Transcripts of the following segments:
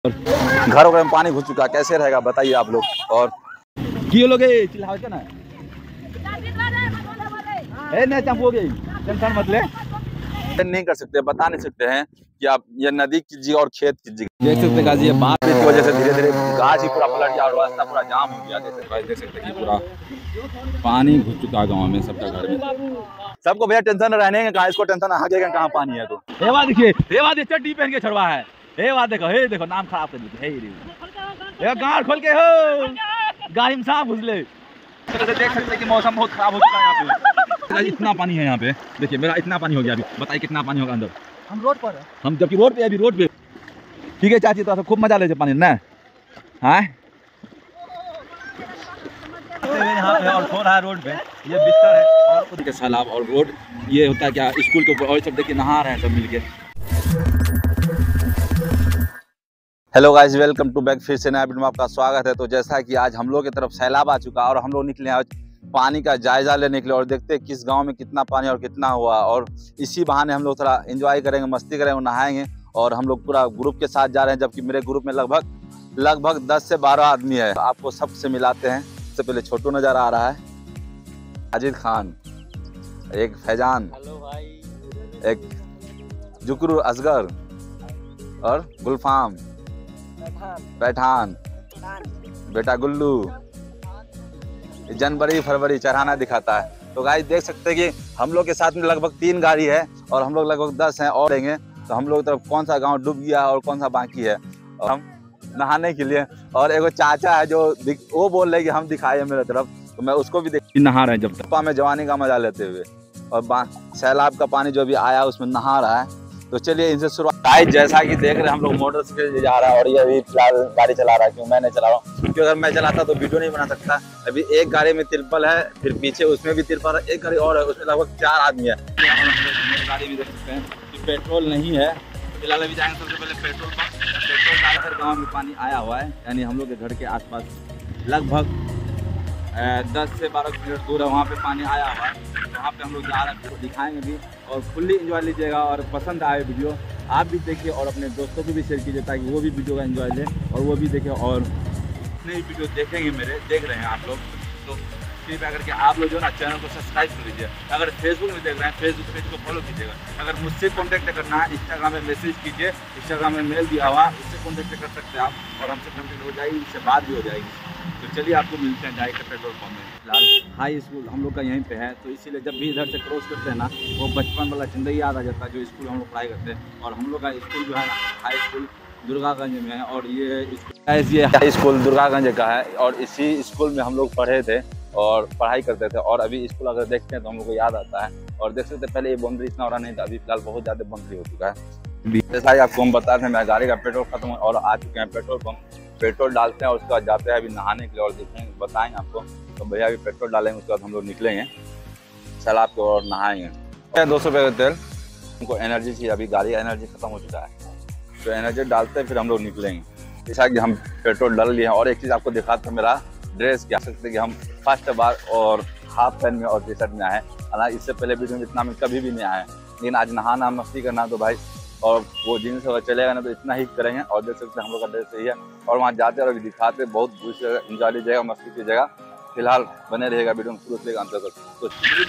घरों में पानी घुस चुका, कैसे रहेगा बताइए आप लोग। और क्यों लोग चिल्लाओ क्या ना टेंशन मत ले, नहीं कर सकते, बता नहीं सकते हैं कि आप ये नदी कीजिए और खेत कीजिए। देख सकते हैं ये बाढ़ की वजह से धीरे धीरे गाछ ही पूरा पलट गया और रास्ता पूरा जाम हो गया। देख सकते हैं कि पूरा पानी घुस चुका गाँव में, सबका घर में। सबको भैया टेंशन रहने कहाँ, इसको टेंशन आगे कहाँ पानी है। तो देखिए चड्डी पहन के छड़वा है, देखो नाम खराब कर दीजिए। गाड़ खोल के हो गाड़ी में सांप घुस ले। देख सकते हैं कि मौसम बहुत खराब हो चुका है यहाँ पे। इतना पानी है यहाँ पे, देखिए मेरा इतना पानी हो गया। अभी बताइए कितना पानी होगा अंदर। हम रोड पर है, हम जबकि रोड पे, अभी रोड पे। ठीक है चाची, तो खूब मजा ले पानी ना है। यहाँ पे और सो रहा है रोड पे, ये बिस्तर है और उनके सैलाब और रोड ये होता है क्या स्कूल के ऊपर, और सब देखिए नहा रहे हैं सब मिलके। Hello guys, welcome to back. फिर से नया वीडियो में आपका स्वागत है। तो जैसा कि आज हम लोग की तरफ सैलाब आ चुका और हम लोग निकले आज पानी का जायजा लेने के लिए और देखते हैं किस गांव में कितना पानी और कितना हुआ। और इसी बहाने हम लोग थोड़ा एंजॉय करेंगे, मस्ती करेंगे और नहाएंगे। और हम लोग पूरा ग्रुप के साथ जा रहे हैं, जबकि मेरे ग्रुप में लगभग 10 से 12 आदमी है। आपको सबसे मिलाते हैं। सबसे पहले छोटू नजर आ रहा है, अजीत खान, एक फैजान, एक जुकरू असगर और गुलफाम, पैठान, बेटा गुल्लू। जनवरी फरवरी चढ़ाना दिखाता है। तो गाइस देख सकते हैं कि हम लोग के साथ में लगभग 3 गाड़ी है और हम लोग लगभग 10 हैं और देंगे। तो हम लोग तरफ कौन सा गांव डूब गया और कौन सा बाकी है, और हम नहाने के लिए। और एगो चाचा है जो वो बोल रहे कि हम दिखाए मेरे तरफ, तो मैं उसको भी देख नहा रहे हैं जब तक में जवानी का मजा लेते हुए। और सैलाब का पानी जो भी आया उसमें नहा रहा है। तो चलिए इनसे शुरुआत। जैसा कि देख रहे हैं हम लोग मोटरसाइकिल जा रहा है और ये अभी फिलहाल गाड़ी चला रहा है। क्यों मैं नहीं चला रहा हूँ, क्योंकि अगर मैं चलाता तो वीडियो नहीं बना सकता। अभी एक गाड़ी में तिरपल है, फिर पीछे उसमें भी तिरपल है, एक गाड़ी और है उसमें लगभग 4 आदमी है। गाड़ी में देख सकते हैं कि पेट्रोल नहीं है फिलहाल। अभी जाएंगे सबसे पहले पेट्रोल पंप। पेट्रोल डालकर गाँव में पानी आया हुआ है, यानी हम लोग के घर के आसपास लगभग 10 से 12 किलोमीटर दूर है, वहाँ पे पानी आया हुआ है। वहाँ पे हम लोग जा रहे हैं, दिखाएंगे भी और फुल्ली एंजॉय लीजिएगा। और पसंद आए वीडियो आप भी देखिए और अपने दोस्तों को भी शेयर कीजिए ताकि वो भी वीडियो का एंजॉय ले और वो भी देखें। और जितने भी वीडियो देखेंगे मेरे देख रहे हैं आप लोग, तो कृपया करके आप लोग जो ना चैनल को सब्सक्राइब कर लीजिए। अगर फेसबुक में देख रहे हैं फेसबुक पेज को फॉलो कीजिएगा। अगर मुझसे कॉन्टैक्ट करना है इंस्टाग्राम में मैसेज कीजिए, इंस्टाग्राम में मेल दिया हुआ, उससे कॉन्टैक्ट कर सकते हैं आप और हमसे कॉन्टैक्ट हो जाएगी, उससे बात भी हो जाएगी। तो चलिए आपको मिलते हैं जाएगा पेट्रोल पंप में। फिलहाल हाई स्कूल हम लोग का यहीं पे है, तो इसीलिए जब भी इधर से क्रॉस करते हैं ना वो बचपन वाला जिंदगी याद आ जाता है, जो स्कूल हम लोग पढ़ाई करते हैं। और हम लोग का स्कूल जो है ना हाई स्कूल दुर्गागंज में है और ये हाई स्कूल दुर्गागंज का है। और इसी स्कूल में हम लोग पढ़े थे और पढ़ाई करते थे। और अभी स्कूल अगर देखते हैं तो हम लोग को याद आता है। और देख सकते पहले ये बाउंड्री इतना हो रहा नहीं था, अभी फिलहाल बहुत ज़्यादा बाउंड्री हो चुका है। जैसा ही आपको हम बताते हैं, मेरा गाड़ी का पेट्रोल खत्म और आ चुके हैं पेट्रोल पंप। पेट्रोल डालते हैं और उसके बाद जाते हैं अभी नहाने के लिए और देखेंगे बताएंगे आपको। तो भैया अभी पेट्रोल डालेंगे, उसके बाद हम लोग निकलेंगे सैलाब को और नहाएंगे। 200 रुपये का तेल, हमको एनर्जी चाहिए, अभी गाड़ी का एनर्जी खत्म हो चुका है। तो एनर्जी डालते हैं फिर हम लोग निकलेंगे। जैसा कि हम पेट्रोल डाल लिए हैं। और एक चीज़ आपको दिखाते हैं, मेरा ड्रेस क्या सकते कि हम फर्स्ट बार और हाफ पैंट में और टी शर्ट में आए। हालांकि इससे पहले वीडियो में इतना में कभी भी नहीं आए, लेकिन आज नहाना मस्ती करना तो भाई, और वो जीन्स अगर चलेगा ना तो इतना ही करेंगे। और देख सकते हैं हम लोग का ड्रेस सही है और वहाँ जाते और दिखाते बहुत इंजॉय लीजिएगा, मस्ती कीजिएगा। फिलहाल बने रहेगा वीडियो में शुरू से अंत तक। तो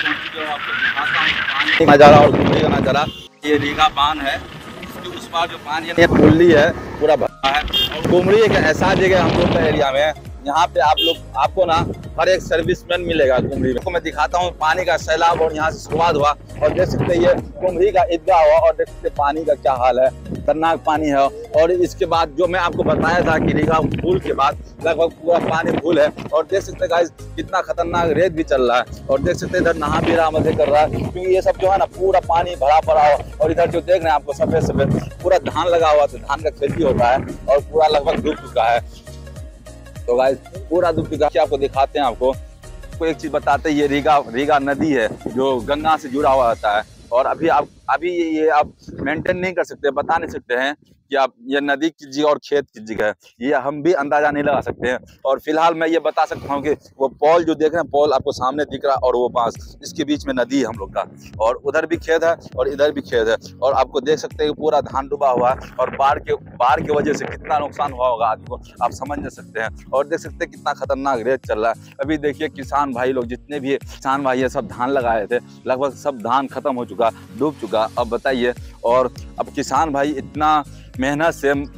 नज़ारा और घूमने का नज़ारा, ये रीगा बांध है, इसके उस पार जो पानी है पुल्ली है पूरा भरा है। और कुमरी एक ऐसा जगह हम लोग का एरिया में, यहाँ पे आपको ना हर एक सर्विसमैन मिलेगा कुमरी में। मैं दिखाता हूँ पानी का सैलाब और यहाँ से शुरुआत हुआ और देख सकते हैं ये कुमरी का ईदगाह हुआ और देख सकते पानी का क्या हाल है, खतरनाक पानी है। और इसके बाद जो मैं आपको बताया था कि रीगा पुल के बाद लगभग पूरा पानी फुल है। और देख सकते गाइस कितना खतरनाक रेत भी चल रहा है। और देख सकते इधर नहा भी रहा, मजे कर रहा है, क्योंकि ये सब जो है ना पूरा पानी भरा पड़ा हुआ। और इधर जो देख रहे हैं आपको सफेद सफेद पूरा धान लगा हुआ, तो धान का खेती होता है और पूरा लगभग डूब चुका है। तो गाइस पूरा डूब चुका है। आपको दिखाते हैं, आपको एक चीज बताते हैं, ये रीगा नदी है जो गंगा से जुड़ा हुआ रहता है। और अभी आप अभी ये आप मेंटेन नहीं कर सकते, बता नहीं सकते हैं कि आप ये नदी की जगह और खेत की जगह है, ये हम भी अंदाजा नहीं लगा सकते हैं। और फिलहाल मैं ये बता सकता हूँ कि वो पॉल जो देख रहे हैं, पॉल आपको सामने दिख रहा है, और वो बांस, इसके बीच में नदी है हम लोग का, और उधर भी खेत है और इधर भी खेत है। और आपको देख सकते हैं कि पूरा धान डूबा हुआ है, और बाढ़ की वजह से कितना नुकसान हुआ होगा आदमी को आप समझ नहीं सकते हैं। और देख सकते हैं कितना खतरनाक रेत चल रहा है। अभी देखिए किसान भाई लोग जितने भी किसान भाई है सब धान लगाए थे, लगभग सब धान खत्म हो चुका, डूब चुका। अब बताइए, और अब किसान भाई इतना मेहनत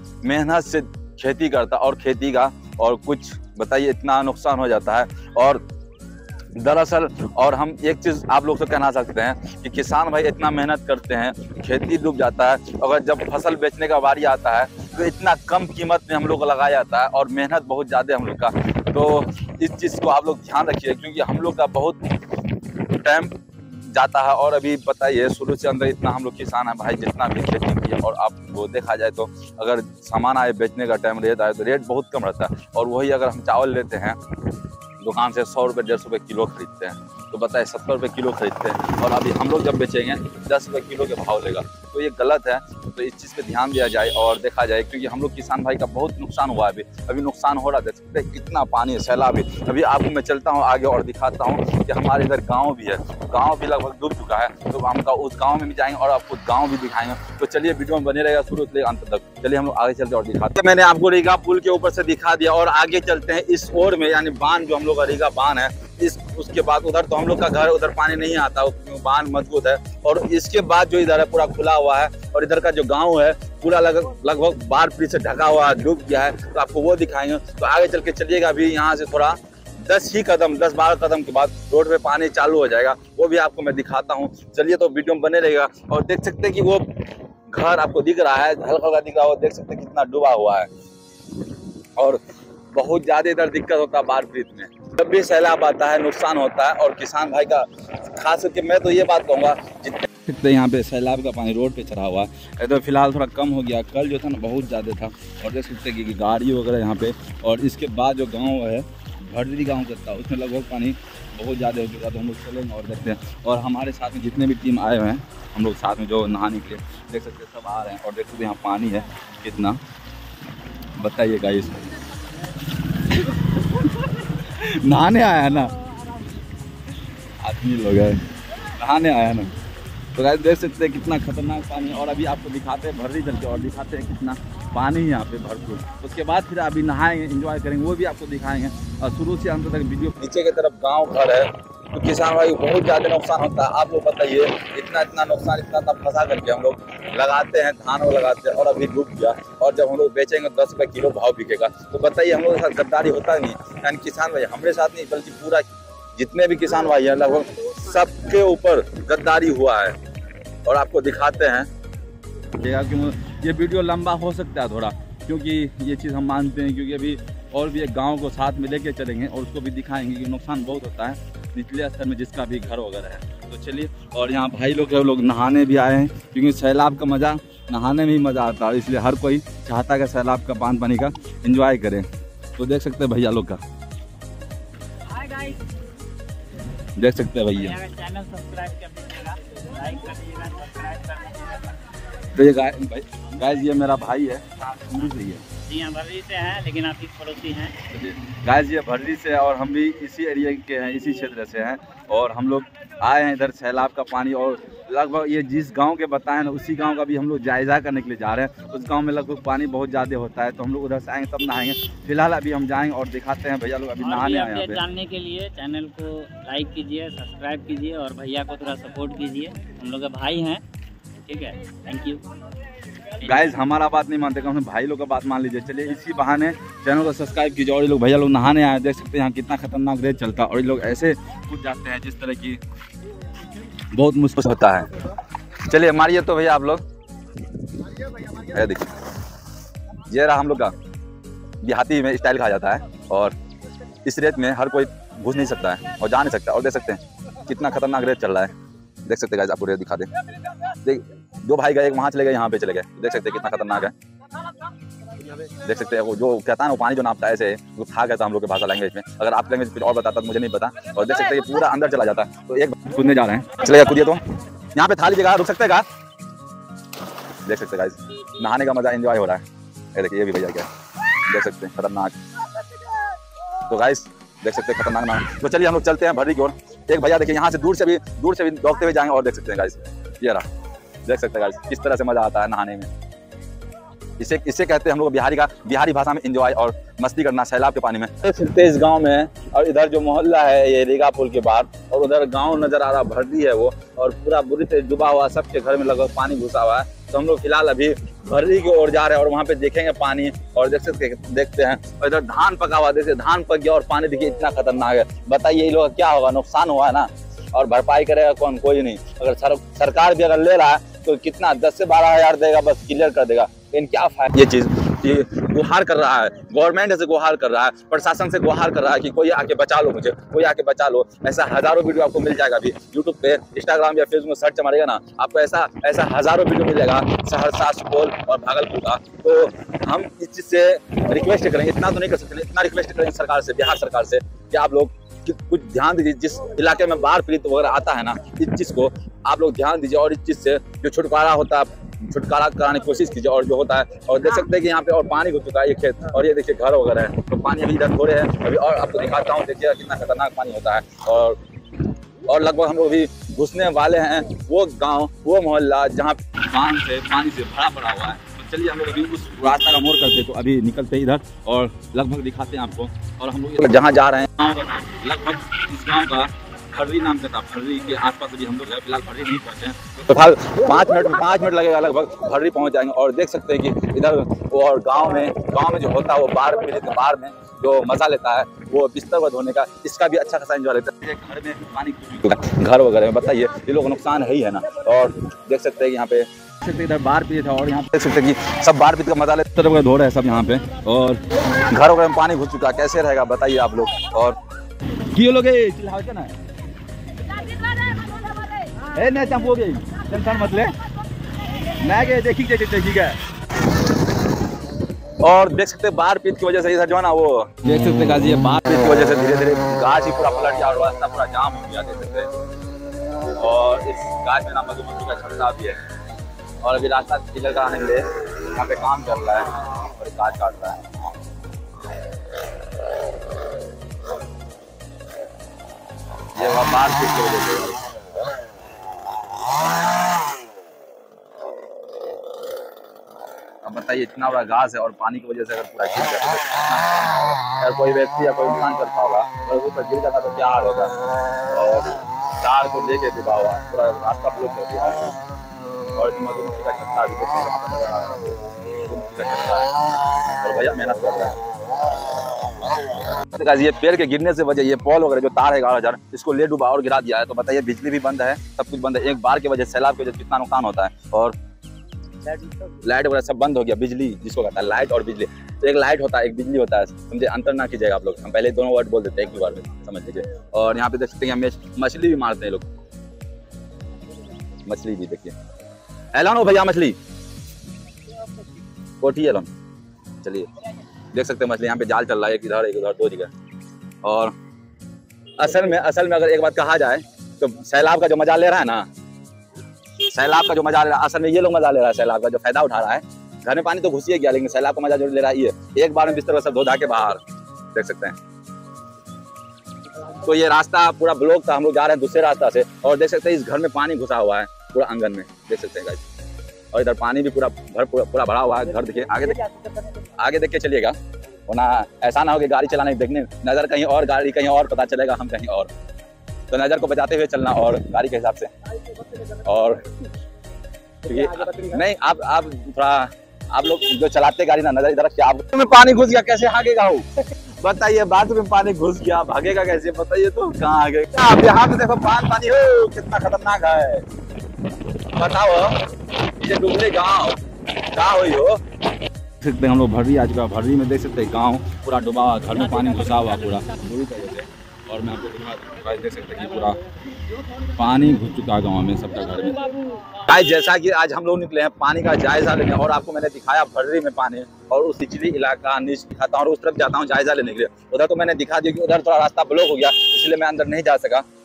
से खेती करता और खेती का, और कुछ बताइए इतना नुकसान हो जाता है। और दरअसल और हम एक चीज आप लोग से कहना सकते हैं कि किसान भाई इतना मेहनत करते हैं, खेती डूब जाता है, अगर जब फसल बेचने का बारी आता है तो इतना कम कीमत में हम लोग को लगाया जाता है, और मेहनत बहुत ज़्यादा हम लोग का। तो इस चीज़ को आप लोग ध्यान रखिए, क्योंकि हम लोग का बहुत टाइम जाता है। और अभी बताइए शुरू से अंदर इतना हम लोग किसान है भाई, जितना भी खेती किया, और आपको देखा जाए तो अगर सामान आए बेचने का टाइम रेट आए तो रेट बहुत कम रहता है। और वही अगर हम चावल लेते हैं दुकान से 100 रुपये 150 रुपये किलो खरीदते हैं, तो बताए 70 रुपये किलो खरीदते हैं, और अभी हम लोग जब बेचेंगे 10 रुपये किलो के भाव लेगा, तो ये गलत है। तो इस चीज़ पे ध्यान दिया जाए और देखा जाए, क्योंकि हम लोग किसान भाई का बहुत नुकसान हुआ है। अभी नुकसान हो रहा है, देख सकते हैं कितना पानी है, सैलाब है। अभी आपको मैं चलता हूँ आगे और दिखाता हूँ कि हमारे इधर गाँव भी है, गाँव भी लगभग डूब चुका है, तो हम उस गाँव में भी जाएंगे और आपको गाँव भी दिखाएंगे। तो चलिए वीडियो में बने रहेगा शुरू से अंत तक। चलिए हम लोग आगे चलते और दिखाते हैं। मैंने आपको रीगा पुल के ऊपर से दिखा दिया, और आगे चलते हैं इस ओर में, यानी बांध जो हम लोग का रीगा बांध है, उसके बाद उधर तो हम लोग का घर, उधर पानी नहीं आता, बांध मजबूत है। और इसके बाद जो इधर है पूरा खुला हुआ है, और इधर का जो गांव है पूरा लगभग बाढ़ पीड़ित से ढका हुआ है, डूब गया है, तो आपको वो दिखाएंगे। तो आगे चल के चलिएगा, अभी यहाँ से थोड़ा 10-12 कदम के बाद रोड पे पानी चालू हो जाएगा, वो भी आपको मैं दिखाता हूँ। चलिए तो वीडियो में बने रहेगा। और देख सकते हैं कि वो घर आपको दिख रहा है, हल्का हल्का दिख रहा है, देख सकते हैं कितना डूबा हुआ है, और बहुत ज्यादा इधर दिक्कत होता है बाढ़ पीड़ित में। जब भी सैलाब आता है नुकसान होता है, और किसान भाई का खास करके मैं तो ये बात कहूँगा, जितने यहाँ पे सैलाब का पानी रोड पे चढ़ा हुआ है, तो फिलहाल थोड़ा कम हो गया, कल जो था ना बहुत ज़्यादा था। और देख सकते हैं कि गाड़ी वगैरह यहाँ पे, और इसके बाद जो गाँव है भरदी गाँव का था, उसमें लगभग पानी बहुत ज़्यादा हो चुका। तो हम लोग चलेंगे और देखते हैं। और हमारे साथ में जितने भी टीम आए हुए हैं, हम लोग साथ में जो नहाने के लिए, देख सकते हैं सब आ रहे हैं। और देख सकते हैं यहाँ पानी है कितना, बताइए गाइस। नहाने आया है ना आदमी लोग, है नहाने आया है ना। तो गाइस देख सकते हैं कितना खतरनाक पानी है। और अभी आपको दिखाते हैं भर्री चल के, और दिखाते हैं कितना पानी है यहाँ पे भरपूर। उसके बाद फिर अभी नहाएंगे, एंजॉय करेंगे, वो भी आपको दिखाएंगे। और शुरू से अंत तक वीडियो। नीचे की तरफ गांव घर है, तो किसान भाई बहुत ज़्यादा नुकसान होता है। आप लोग बताइए, इतना नुकसान, इतना फंसा करके हम लोग लगाते हैं, धान वो लगाते हैं, और अभी डूब गया। और जब हम लोग बेचेंगे 10 रुपये किलो भाव बिकेगा, तो बताइए हम लोग के साथ गद्दारी होता नहीं। यानी किसान भाई हमारे साथ नहीं, बल्कि पूरा जितने भी किसान भाई हैं लगभग सबके ऊपर गद्दारी हुआ है। और आपको दिखाते हैं, क्योंकि ये वीडियो लंबा हो सकता है थोड़ा, क्योंकि ये चीज़ हम मानते हैं, क्योंकि अभी और भी एक गांव को साथ में लेके चलेंगे और उसको भी दिखाएंगे कि नुकसान बहुत होता है निचले स्तर में जिसका भी घर वगैरह है। तो चलिए, और यहाँ भाई लोग नहाने भी आए हैं, क्योंकि सैलाब का मज़ा नहाने में ही मज़ा आता है, इसलिए हर कोई चाहता है कि सैलाब का बांध पानी का एंजॉय करें। तो देख सकते हैं भैया लोग का, देख सकते हैं भैया। चैनल सब्सक्राइब कर दीजिएगा, लाइक कर दीजिएगा, सब्सक्राइब कर दीजिएगा। तो ये गाइस ये मेरा भाई है, भर्री से ही है। जी हाँ, भर्री से हैं, लेकिन आप इस पड़ोसी हैं। गाइस ये भर्री से है, और हम भी इसी एरिया के हैं, इसी क्षेत्र से हैं। और हम लोग आए हैं इधर सैलाब का पानी, और लगभग ये जिस गांव के बताए ना, उसी गांव का भी हम लोग जायजा करने के लिए जा रहे हैं। उस गांव में लगभग पानी बहुत ज़्यादा होता है, तो हम लोग उधर से आएंगे तब नहाएंगे। फिलहाल अभी हम जाएंगे और दिखाते हैं भैया लोग अभी नहाने आए हैं। जानने के लिए चैनल को लाइक कीजिए, सब्सक्राइब कीजिए, और भैया को थोड़ा सपोर्ट कीजिए, हम लोग के भाई हैं, ठीक है। थैंक यू गाइस, हमारा बात नहीं मानते, कम भाई लोग का बात मान लीजिए। चलिए इसी बहाने चैनल को सब्सक्राइब कीजिए। और ये लोग भैया लोग नहाने आए, देख सकते हैं यहाँ कितना खतरनाक रेत चलता है, और ये लोग ऐसे कूद जाते हैं जिस तरह की बहुत मुश्किल होता है। चलिए मारिए तो भैया आप लोग, देखिए ये रहा हम लोग का देहाती में स्टाइल कहा जाता है। और इस रेत में हर कोई घुस नहीं सकता है और जा नहीं सकता। और देख सकते हैं कितना खतरनाक रेत चल रहा है, देख सकते हैं। आपको रेत दिखा दें, देख दो भाई गए, वहाँ चले गए, यहाँ पे चले गए, देख सकते हैं कितना खतरनाक है। देख सकते हैं वो जो कहता है वो पानी जो नापता है, ऐसे वो था कहता हम लोग के भाषा लैंग्वेज में। अगर आप लैंग्वेज कुछ और बताता तो मुझे नहीं पता। और देख सकते हैं पूरा अंदर चला जाता है। तो एक कूदने जा रहे हैं, चलेगा कूदिए तो यहाँ पे थाली जगह रुक सकते हैं का? देख सकते हैं गाइस, नहाने का मजा एंजॉय हो रहा है। ये देखिए ये भी भैया क्या देख सकते हैं, खतरनाक। तो गाइस देख सकते हैं खतरनाक ना। तो चलिए हम लोग चलते हैं भर्री की ओर। एक भैया देखिए यहाँ से दूर से भी दौड़ते हुए जाएंगे और देख सकते हैं गाइस, ये रहा, देख सकते हैं गाइस किस तरह से मजा आता है नहाने में। इसे कहते हैं हम लोग बिहारी भाषा में एंजॉय और मस्ती करना सैलाब के पानी में। देख सकते हैं इस गांव में, और इधर जो मोहल्ला है ये रीगा पुल के बाद, और उधर गांव नजर आ रहा भर्री है वो, और पूरा बुरी से डूबा हुआ, सबके घर में लगभग पानी घुसा हुआ है। तो हम लोग फिलहाल अभी भर्री की ओर जा रहे हैं और वहाँ पे देखेंगे पानी, और देखते हैं। और इधर धान पका हुआ, देखिए धान पक गया और पानी देखिए इतना खतरनाक है। बताइए ये लोग क्या होगा, नुकसान हुआ है ना, और भरपाई करेगा कौन? कोई नहीं। अगर सरकार भी अगर ले रहा है तो कितना 10 से 12 हज़ार देगा, बस क्लियर कर देगा। लेकिन क्या फायदा? ये चीज ये गुहार कर रहा है, गवर्नमेंट से गुहार कर रहा है, प्रशासन से गुहार कर रहा है कि कोई आके बचा लो मुझे, कोई आके बचा लो। ऐसा हजारों वीडियो आपको मिल जाएगा अभी यूट्यूब पे, इंस्टाग्राम या फेसबुक में सर्च मारेगा ना, आपको ऐसा हजारों वीडियो मिलेगा सहरसा, सुपौल और भागलपुर का। तो हम इस चीज से रिक्वेस्ट करेंगे, इतना तो नहीं कर सकते, इतना रिक्वेस्ट करेंगे सरकार से, बिहार सरकार से, कि आप लोग कुछ ध्यान दीजिए। जिस इलाके में बाढ़ पीड़ित वगैरह आता है ना, इस चीज को आप लोग ध्यान दीजिए, और इस चीज से जो छुटकारा होता है छुटकारा कराने की कोशिश कीजिए। और जो होता है, और देख सकते हैं कि यहाँ पे और पानी घुस चुका है ये खेत, और ये देखिए घर वगैरह है। तो पानी अभी इधर थोड़े है अभी, और आपको दिखाता हूँ, देखिए कितना खतरनाक पानी होता है। और लगभग हम लोग अभी घुसने वाले हैं वो गाँव, वो मोहल्ला जहाँ बांध से पानी से भरा पड़ा हुआ है। चलिए हम लोग अभी उस रास्ता का मोड़ करते, तो अभी निकलते इधर और लगभग दिखाते हैं आपको। और हम लोग जहाँ जा रहे हैं लगभग इस गांव का भर्री नाम का था, भर्री के आसपास अभी हम लोग फिलहाल भर्री नहीं पहुंचे हैं। तो फिलहाल 5 मिनट लगेगा लगभग, भर्री पहुंच जाएंगे। और देख सकते हैं कि इधर और गाँव में जो होता है वो बाढ़ में जो मजा लेता है वो बिस्तर को धोने का, इसका भी अच्छा खासा एंजॉय लेता है। घर में पानी घर वगैरह में, बताइए ये लोग नुकसान है ही है ना। और देख सकते हैं कि यहाँ पे इधर बाढ़ पीड़ित है, और यहाँ देख सकते हैं कि सब बाढ़ पीड़ित का मजा लेते हुए धो रहे हैं सब यहाँ पे, और घर वगैरह में पानी घुस चुका है। कैसे रहेगा बताइए आप लोग। और क्यों लोग ना नहीं हो गई टेंशन मत ले, मैं गए देखिएगा। और देख सकते हैं बाढ़ पीड़ित की वजह से इधर जो है ना, वो देख सकते हैं ये बाढ़ पीड़ित की वजह से धीरे धीरे गाछ ही पूरा पलट गया और रास्ता पूरा जाम हो गया, देख सकते हैं। और इस गाछ में ना मधुमक्खी का छत्ता भी है, और अभी रास्ता क्लियर कराने के लिए यहाँ पे काम चल रहा है और गाछ काट रहा है। ये बाढ़ पीड़ित की वजह से अब बताइए इतना बड़ा घास है और पानी की वजह से अगर पूरा गिर जाता है, अगर कोई व्यक्ति या कोई इंसान करता होगा अगर ऊपर गिर जाता तो क्या हाल होगा। और कार को लेके डूबा हुआ पूरा रास्ता ब्लॉक कर दिया है। और मधुमक्खी का छत्ता भी और भैया मेहनत कर रहा है। ये पेड़ के गिरने से वजह ये पोल वगैरह जो तार है 11,000 इसको ले डूबा और गिरा दिया है। तो बताइए बिजली भी बंद है, सब कुछ बंद है। एक बार की वजह सैलाब की वजह कितना नुकसान होता है। और लाइट वगैरह सब बंद हो गया, बिजली जिसको कहता है लाइट और बिजली। तो एक लाइट होता है एक बिजली होता है, समझे, अंतर ना कीजिएगा आप लोग। हम पहले दोनों वर्ड बोल देते हैं एक ही बार में, समझ लीजिए। और यहाँ पे देख सकते हैं मछली भी मारते हैं लोग, मछली भी देखिए। एलन हो भैया मछली कोठी एलन। चलिए देख सकते हैं मछली यहाँ पे जाल चल रहा है, एक इधर एक उधर दो जगह। और असल में अगर एक बात कहा जाए तो सैलाब का जो मजा ले रहा है ना, सैलाब का जो मजा ले रहा है असल में ये लोग मजा ले रहा है, सैलाब का जो फायदा उठा रहा है। घर में पानी तो घुस ही गया लेकिन सैलाब का मजा जो ले रहा है ये एक बार में बिस्तर सब धो धा के बाहर, देख सकते हैं। तो ये रास्ता पूरा ब्लॉक था, हम लोग जा रहे हैं दूसरे रास्ता से। और देख सकते हैं इस घर में पानी घुसा हुआ है पूरा आंगन में, देख सकते हैं गाइस। और इधर पानी भी पूरा भरा हुआ है। घर देखिए, आगे देख के चलिएगा, वरना ऐसा ना हो कि गाड़ी चलाने देखने नजर कहीं और, गाड़ी कहीं और, पता चलेगा हम कहीं और। तो नजर को बचाते हुए चलना और गाड़ी के हिसाब से। और ये नहीं आप थोड़ा आप लोग जो चलाते गाड़ी ना नजर इधर रखिए। आप में पानी घुस गया कैसे भागेगा वो बताइए, बाथरूम में पानी घुस गया भागेगा कैसे बताइए। तो कहाँ आ गए आप? यहाँ पे देखो पानी हो कितना खतरनाक है, बताओ ये डूबले गाँव हुई हो। सकते हम लोग भर्री आ चुका, भर्री में देख सकते हैं गाँव पूरा डूबा हुआ, घर में पानी घुसा हुआ पूरा बुरी तरह से। और मैं आपको देख सकते हैं कि पूरा पानी घुस चुका है गाँव में सबका घर में। गाइस जैसा कि आज हम लोग निकले हैं पानी का जायजा लेने, और आपको मैंने दिखाया भर्री में पानी, और उस निचली इलाका नीचे दिखाता हूँ और उस तरफ जाता हूँ जायजा लेने के लिए। उधर तो मैंने दिखा दिया कि उधर थोड़ा रास्ता ब्लॉक हो गया, इसलिए मैं अंदर नहीं जा सका।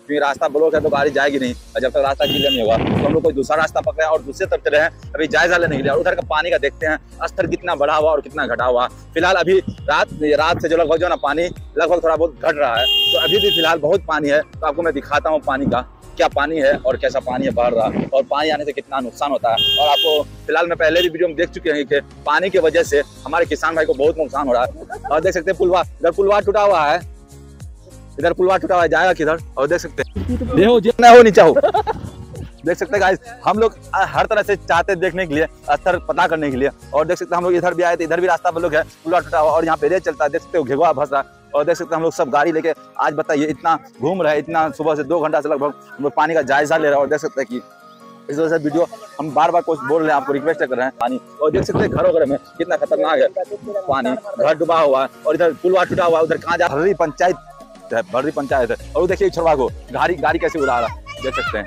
क्योंकि रास्ता ब्लॉक है तो गाड़ी जाएगी नहीं, और जब तक रास्ता क्लियर नहीं होगा तो हम लोग कोई दूसरा रास्ता पकड़े और दूसरे तरफ चले हैं अभी जायजा लेने के लिए। और उधर का पानी का देखते हैं स्तर कितना बढ़ा हुआ और कितना घटा हुआ। फिलहाल अभी रात से जो लगभग जो ना पानी लगभग थोड़ा बहुत घट रहा है, तो अभी भी फिलहाल बहुत पानी है। तो आपको मैं दिखाता हूँ पानी का क्या पानी है और कैसा पानी है बढ़ रहा और पानी आने से कितना नुकसान होता है। और आपको फिलहाल मैं पहले भी वीडियो में देख चुके हैं कि पानी की वजह से हमारे किसान भाई को बहुत नुकसान हो रहा है। और देख सकते हैं पुलवा, इधर पुलवा टूटा हुआ है, इधर पुलवा टूटा हुआ है, जाएगा किधर। और देख सकते हैं देखो जितना हो नीचे हो, देख सकते हैं गाइस हम लोग हर तरह से चाहते हैं देखने के लिए, स्तर पता करने के लिए। और देख सकते हैं हम लोग इधर भी आए थे, इधर भी रास्ता ब्लॉक है, पुलवा टूटा हुआ और यहाँ पे रेत चलता है, देख सकते हो घेगवा फंस रहा है। और देख सकते हैं हम लोग सब गाड़ी लेके आज बताइए इतना घूम रहे हैं, इतना सुबह से 2 घंटा से लगभग हम लोग पानी का जायजा ले रहे हैं। और देख सकते हैं कि इस वजह से वीडियो हम बार बार कुछ बोल रहे हैं, आपको रिक्वेस्ट कर रहे हैं पानी। और देख सकते हैं घरों में कितना खतरनाक है पानी, घर डूबा हुआ है और इधर पुलवा टूटा हुआ है, उधर कहाँ जा भर्री पंचायत है। और देखिए छोड़वा को गाड़ी कैसे उड़ा रहा है, देख सकते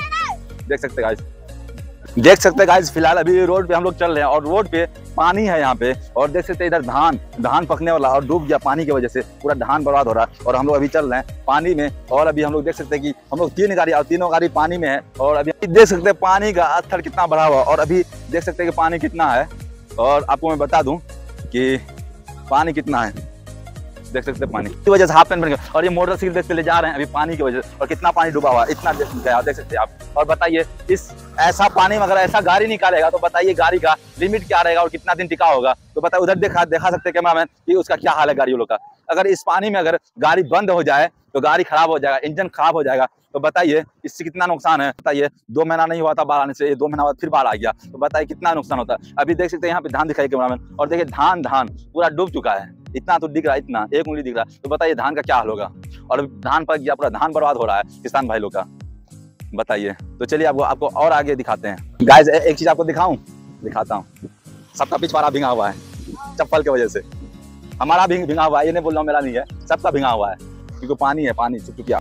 हैं देख सकते हैं गाइस फिलहाल अभी रोड पे हम लोग चल रहे हैं और रोड पे पानी है यहाँ पे। और देख सकते हैं इधर धान पकने वाला और डूब गया पानी की वजह से, पूरा धान बर्बाद हो रहा है। और हम लोग अभी चल रहे हैं पानी में और अभी हम लोग देख सकते हैं कि हम लोग 3 गाड़ी और तीनों गाड़ी पानी में है। और अभी देख सकते हैं पानी का स्तर कितना बढ़ा हुआ और अभी देख सकते हैं कि पानी कितना है। और आपको मैं बता दूं कि पानी कितना है, देख सकते हैं पानी की वजह से हाफ पैंट बन गया। और ये मोटरसाइकिल देखते ले जा रहे हैं अभी पानी की वजह से, और कितना पानी डूबा हुआ है, इतना गया देख सकते हैं आप। और बताइए इस ऐसा पानी में अगर ऐसा गाड़ी निकालेगा तो बताइए गाड़ी का लिमिट क्या रहेगा और कितना दिन टिका होगा। तो बताइए उधर दिखा सकते हैं कैमरामैन कि उसका क्या हाल है गाड़ियों लोग का। अगर इस पानी में अगर गाड़ी बंद हो जाए तो गाड़ी खराब हो जाएगा, इंजन खराब हो जाएगा। तो बताइए इससे कितना नुकसान है। बताइए 2 महीना नहीं हुआ था बाढ़ आने से, 2 महीना बाद फिर बाढ़ आ गया, तो बताइए कितना नुकसान होता है। अभी देख सकते हैं यहाँ पे धान दिखाई कैमरामैन, और देखिए धान पूरा डूब चुका है, इतना तो दिख रहा है, इतना 1 उंगली दिख रहा है। तो बताइए धान का क्या हाल होगा। और धान पर गया, पूरा धान बर्बाद हो रहा है किसान भाई लोग का, बताइए। तो चलिए आपको और आगे दिखाते हैं गाइस। एक चीज आपको दिखाता हूँ, सबका पिछवाड़ा भींगा हुआ है चप्पल की वजह से। हमारा भी भींगा हुआ है, ये नहीं बोल रहा हूँ मेरा नहीं है, सबका भींगा हुआ है क्योंकि पानी है, पानी चुपचुपिया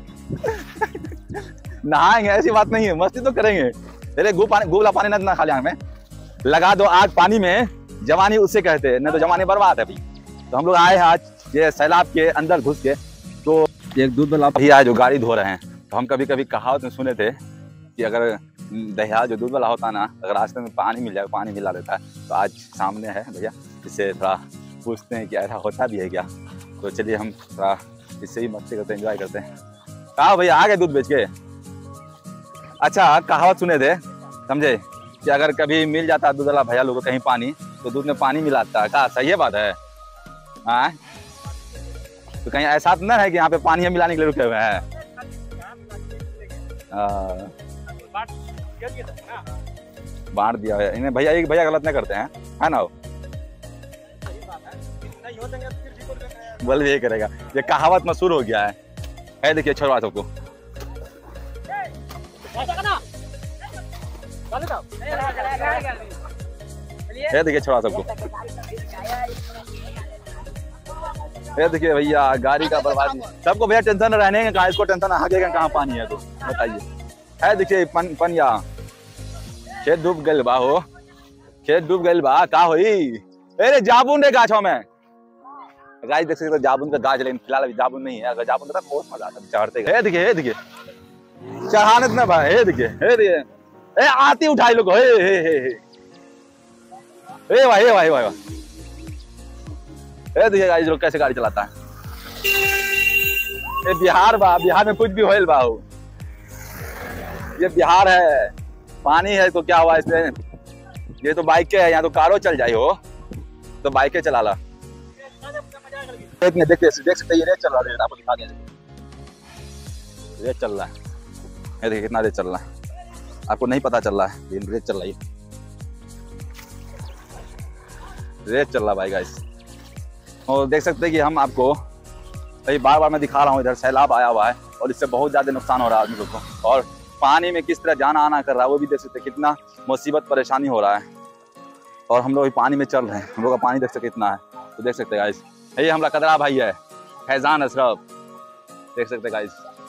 नहाएंगे ऐसी बात नहीं है, मस्ती तो करेंगे। अरे गोला पानी ना खा में लगा दो आग पानी में, जवानी उससे कहते हैं, नहीं तो जवानी बर्बाद है। तो हम लोग आए हैं आज ये सैलाब के अंदर घुस के, तो एक दूध वाला भैया है जो गाड़ी धो रहे हैं। तो हम कभी कभी कहावत में सुने थे कि अगर दहिया जो दूध वाला होता है ना, अगर रास्ते में पानी मिल जाए, पानी मिला देता है। तो आज सामने है भैया, इससे थोड़ा पूछते हैं कि ऐसा होता भी है क्या। तो चलिए हम थोड़ा इससे ही मस्ती करते हैं, एंजॉय करते हैं। कहा भैया आ गए दूध बेच के। अच्छा कहावत सुने थे, समझे कि अगर कभी मिल जाता दूध वाला भैया लोगों को कहीं पानी, तो दूध में पानी मिलाता है। कहा सही है बात है। हाँ तो कहीं ऐसा तो ना है कि यहाँ पे पानी मिलाने के लिए रुके हुए हैं। बांट दिया है इन्हें भैया, एक भैया गलत नहीं करते हैं, है ना। बोल ये करेगा, ये कहावत मशहूर हो गया है। देखिए छोड़वा सबको, देखिए छोड़ा सबको, ये देखिए भैया गाड़ी का बर्बादी। सबको भैया टेंशन रहने कहाँ, इसको टेंशन आगे कहाँ पानी है तो बताइए। है देखिए पनिया खेत डूब गए बा हो, खेत डूब गए बा का होई। अरे जाबुन रे गाछों में गाय देख सकते जाबुन का गाछ, लेकिन फिलहाल अभी जाबुन नहीं है। अगर जाबुन का बहुत मजा आता है चढ़ते। देखिए चढ़ाने ना भाई, हे देखिए ए आती उठाई लोग, हे भाई ए देखिए गाइस लोग कैसे गाड़ी चलाता है। ये बिहार बिहार में कुछ भी होइल बा हो, ये बिहार है, पानी है तो क्या हुआ इसमें। ये तो बाइक के है, यहाँ तो कारो चल जाए हो तो बाइकें चला ला। देख सकते ये रेत चल रहा है, आपको दिखा दें रेत चल रहा है। ये देखिए कितना रेत चल रहा है, आपको नहीं पता चल रहा है लेकिन रेत चल रही है, रेत चल रहा भाई गाइस। और देख सकते हैं कि हम आपको बार बार मैं दिखा रहा हूँ, इधर सैलाब आया हुआ है और इससे बहुत ज़्यादा नुकसान हो रहा है आदमी लोग को। और पानी में किस तरह जाना आना कर रहा है वो भी देख सकते हैं, कितना मुसीबत परेशानी हो रहा है। और हम लोग पानी में चल रहे हैं, हम लोग का पानी देख सकते कितना है। तो देख सकते गाइस, ये हमारा कदरा भाई है फैजान अशरफ, देख सकते गाइस।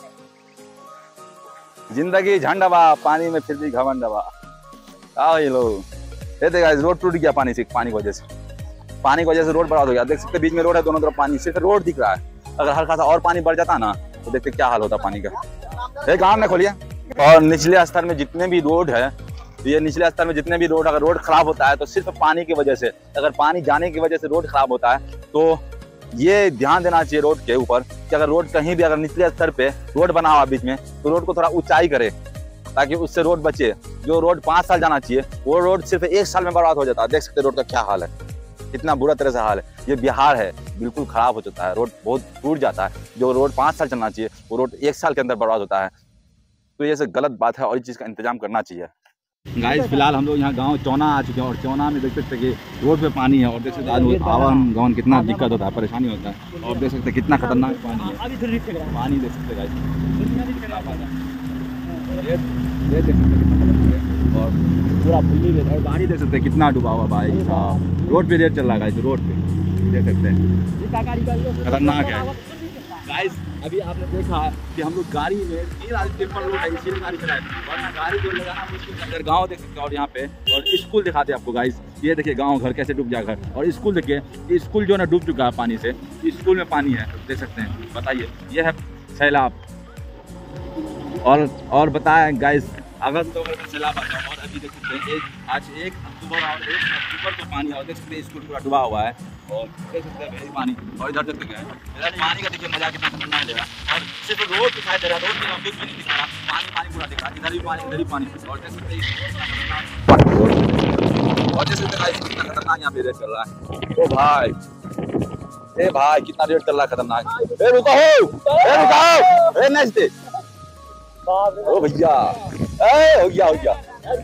जिंदगी झंडवा पानी में फिर भी घमंडवा। आओ ये लोग, ये देखा रोड टूट गया पानी से, पानी की वजह से रोड बर्बाद हो गया। देख सकते बीच में रोड है, दोनों तरफ पानी, सिर्फ रोड दिख रहा है। अगर हल्का सा और पानी बढ़ जाता ना तो देखते क्या हाल होता पानी का। एक गाँव में खोलिए। और निचले स्तर में जितने भी रोड है, ये निचले स्तर में जितने भी रोड, अगर रोड खराब होता है तो सिर्फ पानी की वजह से, अगर पानी जाने की वजह से रोड खराब होता है तो ये ध्यान देना चाहिए रोड के ऊपर कि अगर रोड कहीं भी अगर निचले स्तर पे रोड बना हुआ बीच में तो रोड को थोड़ा ऊंचाई करे ताकि उससे रोड बचे। जो रोड 5 साल जाना चाहिए वो रोड सिर्फ 1 साल में बर्बाद हो जाता है। देख सकते रोड का क्या हाल है, इतना बुरा तरह से हाल है। ये बिहार है, बिल्कुल खराब हो जाता है, रोड बहुत टूट जाता है। जो रोड 5 साल चलना चाहिए वो रोड 1 साल के अंदर बर्बाद होता है। तो ये सब गलत बात है और इस चीज़ का इंतजाम करना चाहिए। गाइस फिलहाल हम लोग यहाँ गांव चौना आ चुके हैं और चौना में देख सकते हैं कि रोड पे पानी है और देख सकते हैं आवागमन गमन कितना दिक्कत होता है, परेशानी होता है। और देख सकते हैं कितना खतरनाक पानी है, पानी देख सकते हैं और पूरा फुल्ली और पानी देख सकते हैं कितना डूबा हुआ भाई साहब। रोड पे रेट चल रहा है गाइस, रोड पे देख सकते हैं खतरनाक है। गाइस अभी आपने देखा कि हम लोग गाड़ी में 3 आदमी टेम्पर लोग है, इसीलिए गाड़ी चलाए, वरना गाड़ी जो लगाना मुश्किल है। अगर गाँव देख सकते हो और यहाँ पे और स्कूल दिखाते हैं आपको गाइस, ये देखिए गांव घर कैसे डूब जाएगा। और स्कूल देखिए, स्कूल जो है ना डूब चुका है पानी से, स्कूल में पानी है देख सकते हैं। बताइए ये है सैलाब। और बताएं गाइस अगर तो सैलाब आ जाए। और अभी देख सकते हैं आज 1 अक्टूबर और 1 अक्टूबर को पानी और देख सकते हैं स्कूल पूरा डूबा हुआ है और देख सकते हैं पानी। और इधर देख सकते हैं इधर पानी का देखिए मजा कितना खतरनाक ले रहा है। और सिर्फ रोड दिखाई दे रहा है, रोड की लंबी भी नहीं दिखा रहा, पानी पूरा दिख रहा है। इधर भी पानी इधर भी पानी और देख सकते हैं और देख सकते हैं कितना खतरनाक यहाँ पे रेट चल रहा है। ओ भाई कितना रेट चल रहा है खतरनाक। ए रुको ए नेक्स्ट ओ भैया हो गया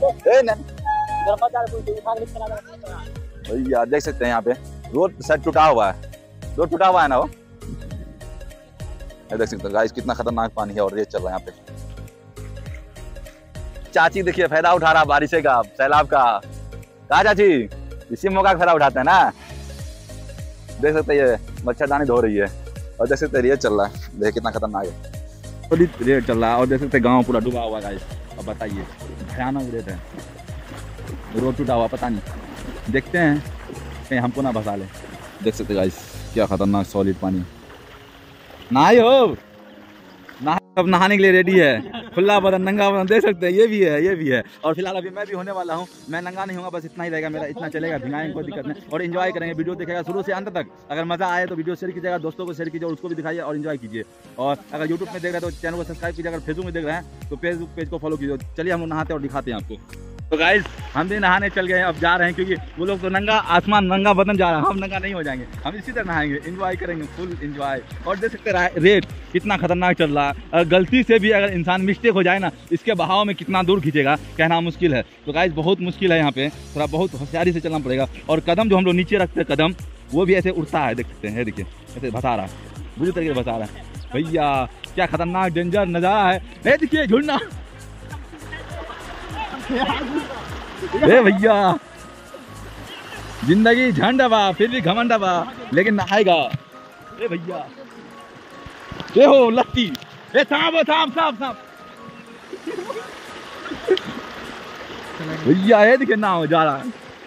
भैया देख सकते हैं यहाँ पे रोड शायद टूटा हुआ है, रोड टूटा हुआ है ना वो। देख सकते हैं गाइस कितना खतरनाक पानी है और रेत चल रहा है यहाँ पे। चाची देखिए फायदा उठा रहा बारिश का, सैलाब का। कहा चाची इसी मौका का फायदा उठाते हैं ना। देख सकते हैं ये मच्छरदानी धो रही है और देख सकते हैं रेत चल रहा है, देखिए कितना खतरनाक है रेट चल रहा है। और देख सकते गांव पूरा डूबा हुआ गाइस। अब बताइए भयानक रेट है, रोड टूटा हुआ पता नहीं, देखते हैं कहीं हमको ना फंसा ले। देख सकते गाइस क्या खतरनाक सॉलिड पानी। नहाई हो नहा, अब नहाने के लिए रेडी है, खुला बदन नंगा बदन देख सकते हैं। ये भी है और फिलहाल अभी मैं भी होने वाला हूँ। मैं नंगा नहीं होगा, बस इतना ही रहेगा मेरा, इतना चलेगा, भिंगाएंगे कोई दिक्कत नहीं। और एंजॉय करेंगे, वीडियो देखेगा शुरू से अंत तक। अगर मजा आए तो वीडियो शेयर कीजिएगा, दोस्तों को शेयर कीजिए और उसको भी दिखाइए और एंजॉय कीजिए। और अगर यूट्यूब में देख रहे हैं तो चैनल को सब्सक्राइब कीजिए, अगर फेसबुक में देख रहे हैं तो फेसबुक पेज को फॉलो कीजिए। चलिए हम लोग नहाते और दिखाते हैं आपको। तो गाइस हम भी नहाने चल गए, अब जा रहे हैं क्योंकि वो लोग तो नंगा आसमान नंगा बदन जा रहा है, हम नंगा नहीं हो जाएंगे, हम इसी तरह नहाएंगे, एंजॉय करेंगे, फुल एंजॉय। और देख सकते रेट कितना खतरनाक चल रहा है। अगर गलती से भी अगर इंसान मिस्टेक हो जाए ना, इसके बहाव में कितना दूर खींचेगा कहना मुश्किल है। तो गाइस बहुत मुश्किल है यहाँ पे, थोड़ा बहुत होशियारी से चलना पड़ेगा। और कदम जो हम लोग नीचे रखते हैं कदम, वो भी ऐसे उड़ता है, देख सकते हैं। देखिए ऐसे बता रहा है, बुरी तरीके से बता रहा है। भैया क्या खतरनाक डेंजर नजारा है। देखिए झुलना भैया, जिंदगी झंड बा फिर भी घमंड बा, लेकिन नहाएगा। भैया ये हो लत्ती, सांप भैया, ये देखिए ना हो जा रहा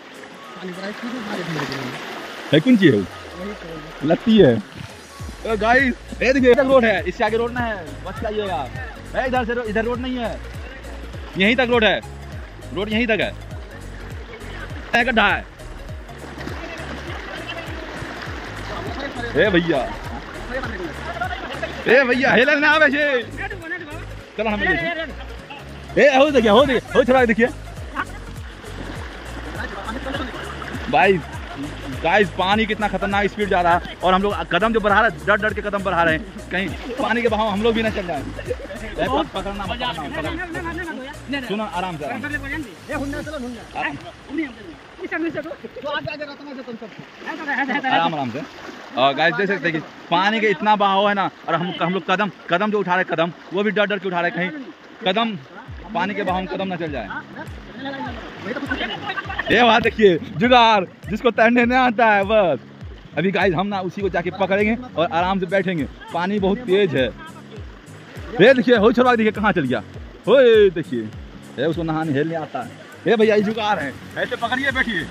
है कौन ची है, लत्ती है। तो गाइस ये देखिए रोड है, इससे आगे रोड ना है, बच जाइएगा। इधर से इधर रोड नहीं है, यहीं तक रोड है, रोड यहीं तक है, गड्ढा है। भैया हेलर ना आवे छे, चलो हम हो देखिए भाई। गाइस पानी कितना खतरनाक स्पीड जा रहा है और हम लोग कदम जो बढ़ा रहे हैं, डर के कदम बढ़ा रहे हैं, कहीं पानी के बहाव हम लोग भी ना चल जाए। पकड़ना सुनो आराम से, आराम से। और गाइस देख सकते हैं कि पानी के इतना बहाव है ना, और हम लोग कदम जो उठा रहे हैं, कदम वो भी डर के उठा रहे हैं, कहीं कदम पानी के बहाव में कदम ना चल जाए। ये बात देखिए जुगाड़, जिसको तैरने नहीं आता है बस। अभी गाइस हम ना उसी को जाके पकड़ेंगे और आराम से बैठेंगे। पानी बहुत तेज है। ये देखिए हो छोड़ा, देखिए कहाँ चल गया हो, देखिए उसको नहाने हेलने आता है। ये भैया ये जुगाड़ है, ऐसे पकड़िए बैठिए।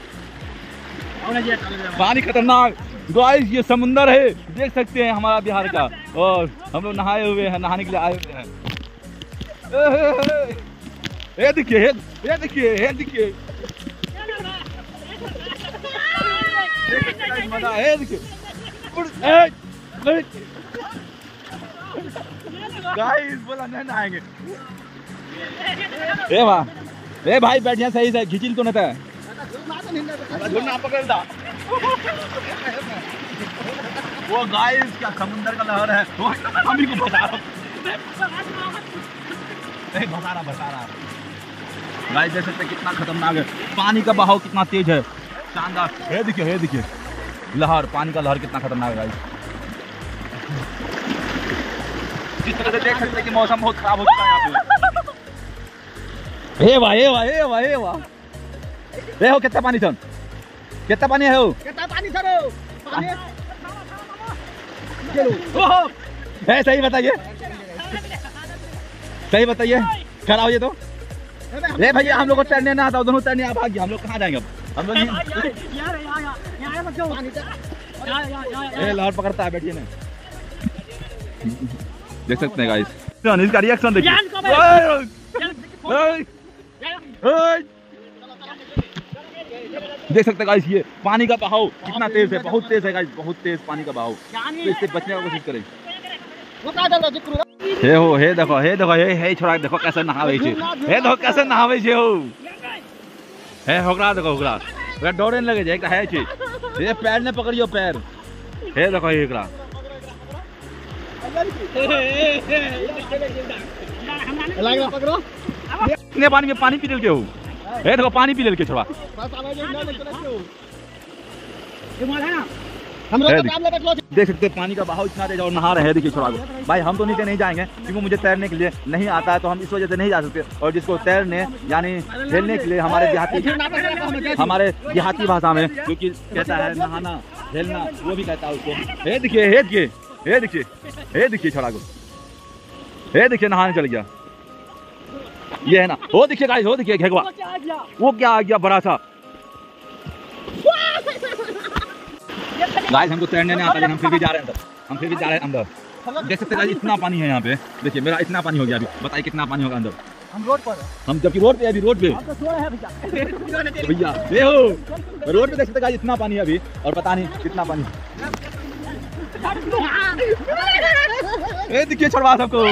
पानी खतरनाक गाइस, ये समुंदर है, देख सकते हैं हमारा बिहार का। और हम लोग नहाए हुए हैं, नहाने के लिए आए हुए हैं। ये देखिए, ये देखिए, ये देखिए, मजा है। देखिए गाइस, बोला नहीं आएंगे। ए वाह, ए भाई बैठ जा सही से, खिचिल तो नहीं था। वो गाइस क्या समुंदर का लहर है, हम ही को बता रहा गाइस, देख सकते कितना खतरनाक है, पानी का बहाव कितना तेज है, शानदार। ये देखिए, ये देखिए लहर, पानी का लहर कितना खतरनाक है गाइस। जिस तरह से देख सकते हैं कि मौसम बहुत खराब हो चुका है यहाँ पे। हे वाह, हे वाह, हे वाह, हे वाह, हे हो कितना पानी सर, कितना पानी है, हो कितना पानी सर, पानी है, सही बताइए, सही बताइए, कराओ ये तो। ए भैया, हम लोग को तैरने ना आता, दोनों तैरने आप भाग, हम लोग कहाँ जाएंगे अब, हम लोग लहर पकड़ता है, बैठिए ना। देख सकते हैं गाइस, इसका रिएक्शन देखिए। देख सकते हैं गाइस, ये पानी का बहाव कितना तेज है, बहुत तेज है गाइस, बहुत तेज पानी का बहाव। तो इससे बचने की कोशिश करें। हे हो, हे देखो, हे देखो, हे छोड़ा देखो कैसे नहावे छे, हे देखो कैसे नहावे छे हो, हे होकरा देखो, होकरा डोरे लगे जे, एकटा है छे, ये पैर ने पकड़ियो पैर, हे देखो, हे एकरा पकड़ो। इतने पानी में पानी पी ले के हो, हे देखो पानी पी ले के छोड़ा। देख सकते हैं पानी का बहाव इतना तेज और नहा रहे हैं। देखिए छोड़ा भाई, हम तो नीचे नहीं जाएंगे क्योंकि मुझे तैरने के लिए नहीं आता है, तो हम इस वजह से नहीं जा सकते। और जिसको तैरने यानी खेलने के लिए हमारे देहाती भाषा में क्योंकि कहता है नहाना खेलना, वो भी कहता है उसको। हे देखिए, हे देखिए, हे देखिए, हे देखिए छोड़ा को, हे देखिए नहाने चल गया, ये है ना। वो देखिए गाइस, वो देखिए घेगवा, वो क्या आ गया बड़ा सा। गाइस हमको तैरने नहीं आता, लेकिन हम फिर भी जा रहे हैं अंदर, हम फिर भी जा रहे हैं अंदर। देख सकते हैं इतना पानी है यहाँ पे, देखिए मेरा इतना पानी हो गया अभी, बताइए कितना पानी होगा अंदर। हम रोड पर, हम जबकि रोड पे, अभी रोड पे भैया, ये हो रोड पे देख सकते हैं इतना पानी है अभी, और पता नहीं कितना पानी। ये देखिए छोड़वा सबको,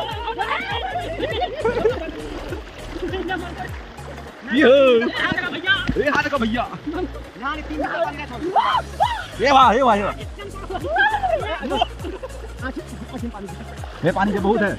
ये हाथ का भैया, ये वाह, ये वाह, ये पानी के बहुत है।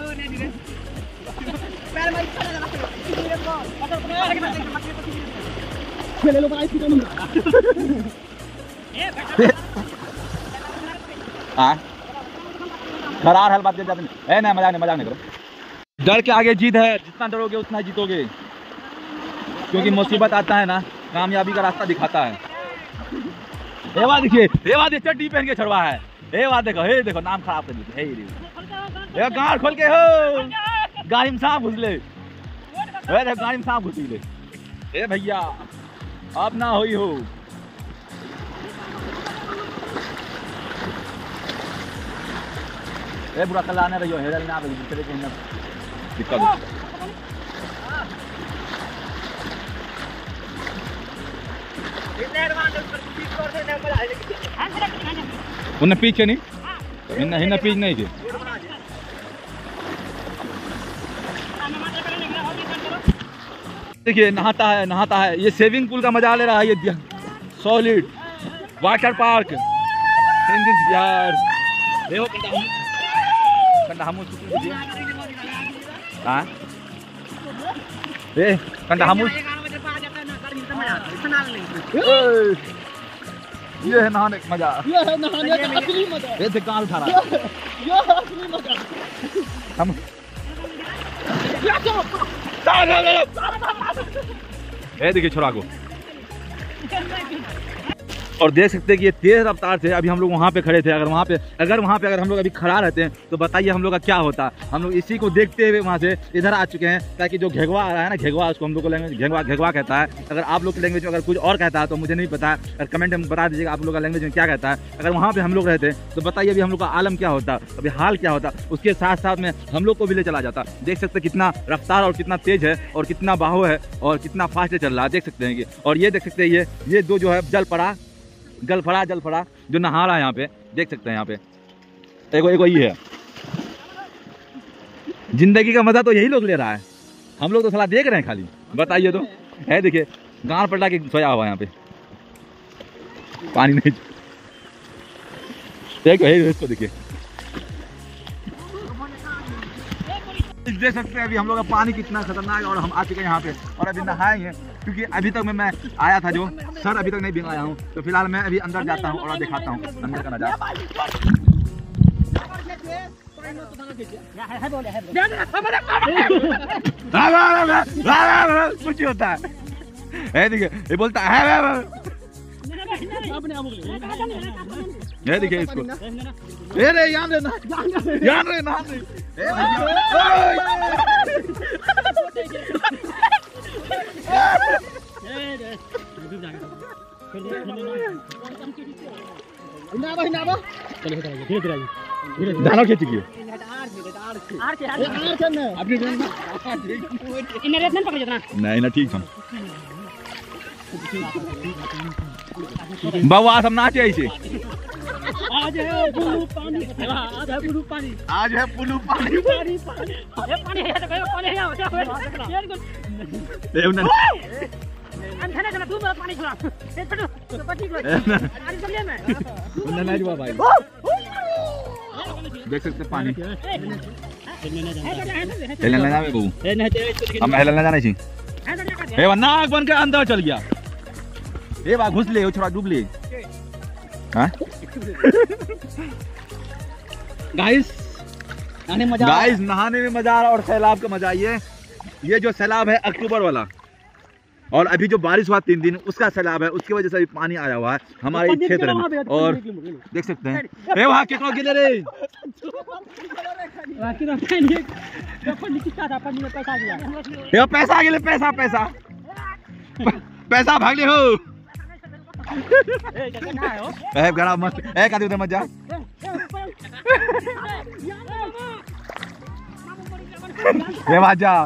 खरार हल बात कर जाते हैं, नहीं मजाक नहीं, मजाक नहीं करो। डर के आगे जीत है, जितना डरोगे उतना जीतोगे, क्योंकि मुसीबत आता है ना, कामयाबी का रास्ता दिखाता है। ये बात देखिए, ये बात चड्डी पहन के छड़वा है, ये बात देखो, हे देखो नाम खराब कर देते है, गाड़ खोल के हो, गाड़ी में सांप घुस ले, गाड़ी में सांप घुस ले, ए भैया आप ना होई हो। ए बुरा कल आने रही हो, हेरल ना चले के दिक्कत। उन्हें पीछे नहीं, इन्हें पीछ नहीं के। देखिए नहाता है, नहाता है, ये स्विमिंग पूल का मजा ले रहा है, ये solid water park in this Bihar. देखो कंडा हम हाँ, ए कंडा हम ये है नहाने का मजा, ये है नहाने का असली मजा। ये देख कहाँ उठा रहा है, ये असली मजा। हम ये देखिए छोरा को, और देख सकते हैं कि ये तेज रफ्तार से अभी हम लोग वहाँ पे खड़े थे। अगर वहाँ पे अगर हम लोग अभी खड़ा रहते हैं तो बताइए हम लोग का क्या होता। हम लोग इसी को देखते हुए वहाँ से इधर आ चुके हैं, ताकि जो घेगवा आ रहा है ना, घेगवा, उसको हम लोग को लैंग्वेज घेगवा कहता है। अगर आप लोग की लैंग्वेज में अगर कुछ और कहता है तो मुझे नहीं पता, अगर कमेंट में बता दीजिएगा आप लोग का लैंग्वेज में क्या कहता है। अगर वहाँ पे हम लोग रहते तो बताइए अभी हम लोग का आलम क्या होता, अभी हाल क्या होता। उसके साथ साथ में हम लोग को भी ले चला जाता। देख सकते हैं कितना रफ्तार और कितना तेज है और कितना बाहो है और कितना फास्ट चल रहा है, देख सकते हैं कि। और ये देख सकते हैं ये दो जो है जलफड़ा जो नहा रहा है यहाँ पे, देख सकते हैं यहाँ पे एक ही है। जिंदगी का मजा तो यही लोग ले रहा है, हम लोग तो साला देख रहे हैं खाली। बताइए तो है, देखिए गांव पलटा के सोया हुआ यहाँ पे, पानी नहीं। इसको देखिए, देख सकते हैं अभी हम लोग का पानी कितना खतरनाक है। और हम आ चुके हैं यहाँ पे और अभी नहाएंगे, क्योंकि अभी तक मैं आया था जो सर अभी तक नहीं भिंगाया हूँ। तो फिलहाल मैं अभी अंदर जाता हूँ और दिखाता हूँ अंदर का नजारा। कुछ होता है देखिए, ये बोलता है, ये देखिए इसको, दाना खींच गयो नहीं ना, ठीक है बाबा सब नाचे ऐसे। आज है पुलू पानी, आज है पुलू पानी। देख सकते पानी हम हेलना जाने छी, नाक बन के अंदर चल गया, ये बात घुस ले, छोड़ा डूब ले। गाइस नहाने में मजा आ रहा और सैलाब का मजा। ये जो सैलाब है अक्टूबर वाला, और अभी जो बारिश हुआ 3 दिन उसका सैलाब है, उसकी वजह से अभी पानी आया हुआ है हमारे क्षेत्र में। और देख सकते हैं वहाँ कितना गिले रे, पैसा गिले, पैसा भाग ले हो गड़ा मत उधर मत जा। ये बात जा,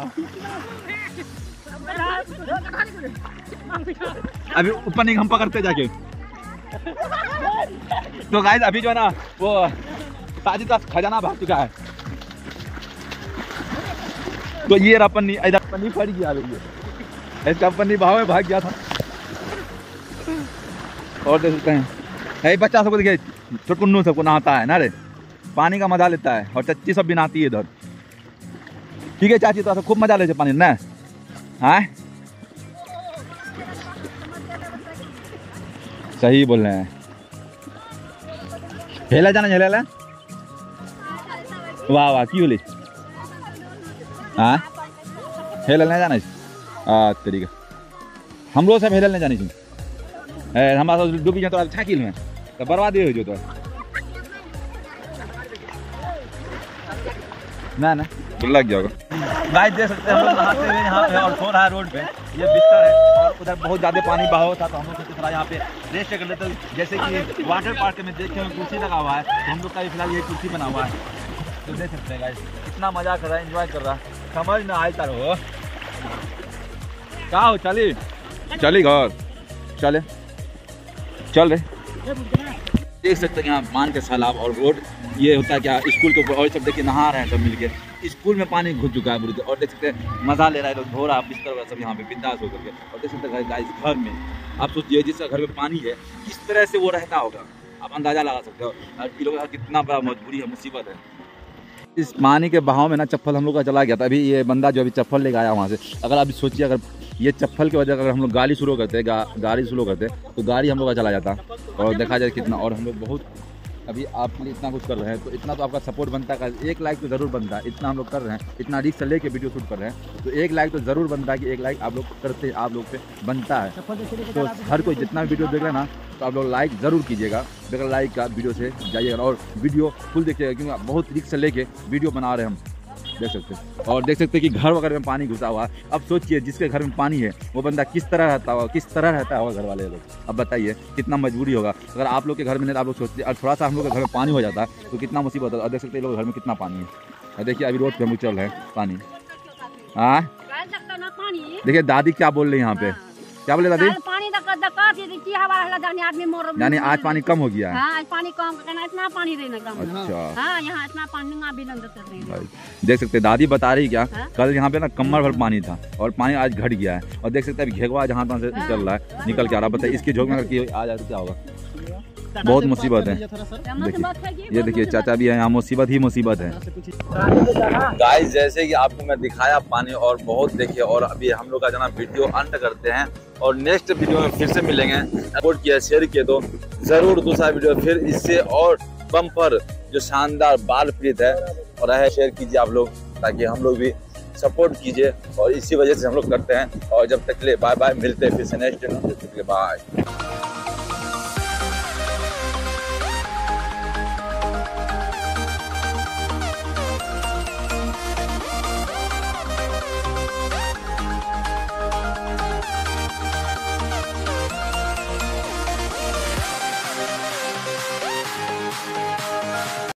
अभी ऊपर नहीं हम पकड़ते जाके। तो गाइस अभी जो है ना वो साजिद का खजाना भाग चुका है। तो ये रहा पन्नी, इधर पन्नी फट गया, इसका पन्नी भाव में भाग गया था। और देख सकते हैं बच्चा सबको देखिए, चुटकुन्नू सबको नहाता है ना रे, पानी का मजा लेता है। और चच्ची सब भी नहाती है इधर। ठीक है चाची, तो खूब मजा ले पानी ना है, सही बोल रहे हैं। हेला जाना हेला, वाह वाह की बोली, हाँ हेला नहीं जाना तरीका, हम लोग सब हेला नहीं जानी चाहिए। हमारा डूबी जाए तो अच्छा किल में तो बर्बादी हो जो तो ना लग जाओगे। गाइस देख सकते हैं हम लोग नहाते हुए यहाँ पे और सो रहा है रोड पे, ये बिस्तर है। और उधर बहुत ज़्यादा पानी बहाव था, तो हम लोग थोड़ा यहाँ पे रेस्ट कर लेते हैं। जैसे कि वाटर पार्क में देखे हुए कुर्सी लगा हुआ है, तो हम लोग का फिलहाल ये कुर्सी बना हुआ है। तो देख सकते हैं गाइस कितना मजा कर रहा है, एंजॉय कर रहा है, समझ में आया रहो क्या हो। चली घर चल रहे। देख सकते हैं यहाँ मान के सैलाब और रोड ये होता है क्या स्कूल के ऊपर, और सब देखिए नहा रहे हैं सब मिलके। स्कूल में पानी घुस चुका है बुरी, और देख सकते हैं मजा ले रहा है लोग, धो रहा बिस्तर वगैरह सब यहाँ पे बिंदास होकर के। और देख सकते हैं गाइस घर में आप सोचिए जिसका घर में पानी है किस तरह से वो रहता होगा, आप अंदाजा लगा सकते हो। ये लोग कितना बड़ा मजबूरी है, मुसीबत है। इस पानी के बहाव में ना चप्पल हम लोग का चला गया था। अभी ये बंदा जो अभी चप्पल लेके आया वहाँ से, अगर अभी सोचिए अगर ये चप्पल की वजह अगर हम लोग गाड़ी स्लो करते तो गाड़ी हम लोग का चला जाता। और देखा जाए कितना, और हम लोग बहुत अभी आपके लिए इतना कुछ कर रहे हैं, तो इतना तो आपका सपोर्ट बनता है। 1 लाइक तो ज़रूर बनता है, इतना हम लोग कर रहे हैं, इतना रिस्क से लेके वीडियो शूट कर रहे हैं, तो 1 लाइक तो ज़रूर बनता है कि 1 लाइक आप लोग करते, आप लोग पे बनता है। तो हर कोई जितना भी वीडियो देख रहे हैं ना, तो आप लोग लाइक ज़रूर कीजिएगा, बगैर लाइक का वीडियो से जाइएगा और वीडियो फुल देखिएगा, क्योंकि बहुत रिस्क से लेके वीडियो बना रहे हैं हम, देख सकते हैं। और देख सकते हैं कि घर वगैरह में पानी घुसा हुआ है। अब सोचिए जिसके घर में पानी है वो बंदा किस तरह रहता होगा घर वाले लोग। अब बताइए कितना मजबूरी होगा। अगर आप लोग के घर में नहीं, आप लोग सोचिए और थोड़ा सा हम लोग के घर में पानी हो जाता तो कितना मुसीबत होता। और देख सकते हैं लोग घर में कितना पानी है। और देखिए अभी रोड पे हम लोग चल रहे हैं पानी। हाँ देखिए दादी क्या बोल रही है यहाँ पे, क्या बोले दादी? यानी आज पानी कम हो गया है। आज पानी कम इतना पानी अच्छा हाँ, यहाँ इतना पानी भी देख सकते हैं दादी बता रही क्या, कल यहाँ पे ना कमर भर पानी था और पानी आज घट गया है। और देख सकते हैं घेगवा जहाँ तहाँ से चल रहा है, निकल के आ रहा है। बताइए इसकी झोंक में अगर आ जाए तो क्या होगा, बहुत मुसीबत है। देखिए ये देखिए चाचा भी है यहाँ, मुसीबत ही मुसीबत है। गाइस जैसे कि आपको मैं दिखाया पानी और बहुत देखिए, और अभी हम लोग का जो ना वीडियो अंत करते हैं और नेक्स्ट वीडियो में फिर से मिलेंगे। सपोर्ट किया, शेयर किए तो जरूर दूसरा वीडियो फिर इससे और बम्पर जो शानदार बाल प्रीत है और है शेयर कीजिए आप लोग, ताकि हम लोग भी सपोर्ट कीजिए। और इसी वजह से हम लोग करते हैं। और जब तक के लिए बाय बाय, मिलते हैं फिर से नेक्स्ट वीडियो में। बाय।